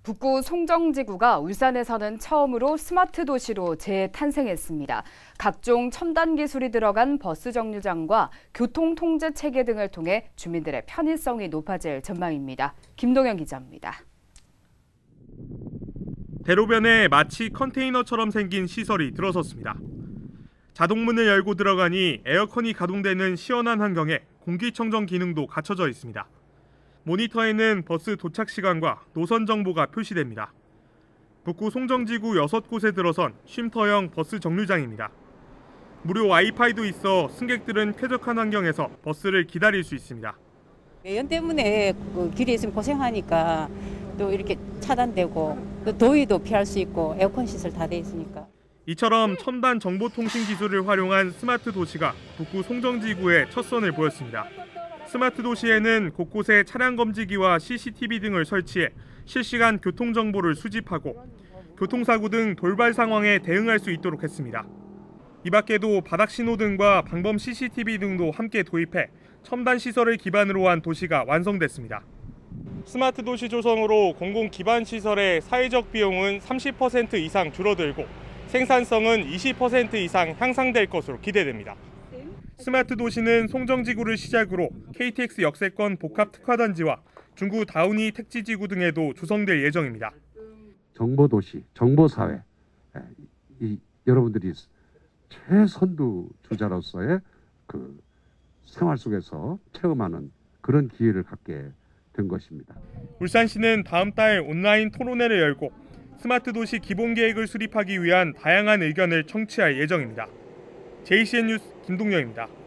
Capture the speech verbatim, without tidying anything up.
북구 송정지구가 울산에서는 처음으로 스마트 도시로 재탄생했습니다. 각종 첨단 기술이 들어간 버스 정류장과 교통 통제 체계 등을 통해 주민들의 편의성이 높아질 전망입니다. 김동현 기자입니다. 대로변에 마치 컨테이너처럼 생긴 시설이 들어섰습니다. 자동문을 열고 들어가니 에어컨이 가동되는 시원한 환경에 공기청정 기능도 갖춰져 있습니다. 모니터에는 버스 도착 시간과 노선 정보가 표시됩니다. 북구 송정지구 여섯 곳에 들어선 쉼터형 버스 정류장입니다. 무료 와이파이도 있어 승객들은 쾌적한 환경에서 버스를 기다릴 수 있습니다. 매연 때문에 그 길에 있으면 고생하니까 또 이렇게 차단되고 또 더위도 피할 수 있고 에어컨 시설 다 돼 있으니까. 이처럼 첨단 정보통신 기술을 활용한 스마트 도시가 북구 송정지구에 첫 선을 보였습니다. 스마트 도시에는 곳곳에 차량 검지기와 씨씨티비 등을 설치해 실시간 교통 정보를 수집하고 교통사고 등 돌발 상황에 대응할 수 있도록 했습니다. 이 밖에도 바닥 신호등과 방범 씨씨티비 등도 함께 도입해 첨단 시설을 기반으로 한 도시가 완성됐습니다. 스마트 도시 조성으로 공공 기반 시설의 사회적 비용은 삼십 퍼센트 이상 줄어들고 생산성은 이십 퍼센트 이상 향상될 것으로 기대됩니다. 스마트 도시는 송정지구를 시작으로 케이티엑스 역세권 복합 특화단지와 중구 다우니 택지지구 등에도 조성될 예정입니다. 정보도시, 정보사회, 이 여러분들이 최선두 주자로서의 그 생활 속에서 체험하는 그런 기회를 갖게 된 것입니다. 울산시는 다음 달 온라인 토론회를 열고 스마트 도시 기본 계획을 수립하기 위한 다양한 의견을 청취할 예정입니다. 제이씨엔 뉴스 김동영입니다.